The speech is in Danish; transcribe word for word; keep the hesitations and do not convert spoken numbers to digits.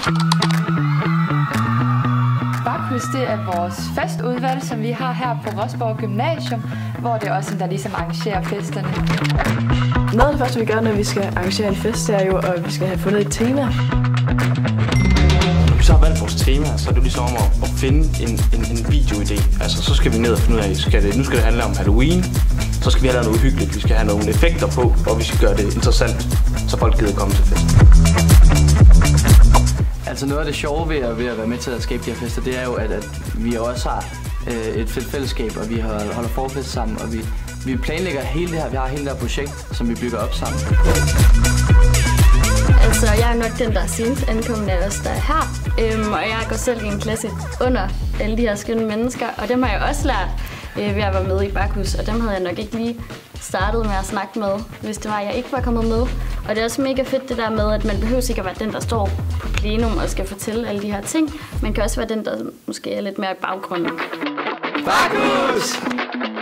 Bakhus, det er vores festudvalg, som vi har her på Rosborg Gymnasium, hvor det er også der ligesom arrangerer festerne. Noget af det første, vi gør, når vi skal arrangere en fest, er jo, at vi skal have fundet et tema. Når vi så har valgt vores tema, så er det ligesom om at, at finde en, en, en videoidé. Altså, så skal vi ned og finde ud af, skal det, nu skal det handle om Halloween, så skal vi have noget hyggeligt, vi skal have nogle effekter på, og vi skal gøre det interessant, så folk gider komme til festen. Altså noget af det sjove ved at, ved at være med til at skabe de her fester, det er jo, at, at vi også har øh, et fedt fællesskab, og vi har, holder forfest sammen, og vi, vi planlægger hele det her, vi har hele det her projekt, som vi bygger op sammen. Altså, jeg er nok den, der er senest ankommet af os, der er her, øhm, og jeg går selv i en klasse under alle de her skønne mennesker, og dem har jeg også lært øh, ved at være med i Bakhus, og dem havde jeg nok ikke lige startet med at snakke med, hvis det var, jeg ikke var kommet med. Og det er også mega fedt det der med, at man behøver ikke at være den, der står på plenum og skal fortælle alle de her ting. Man kan også være den, der måske er lidt mere i baggrunden. Bakhus!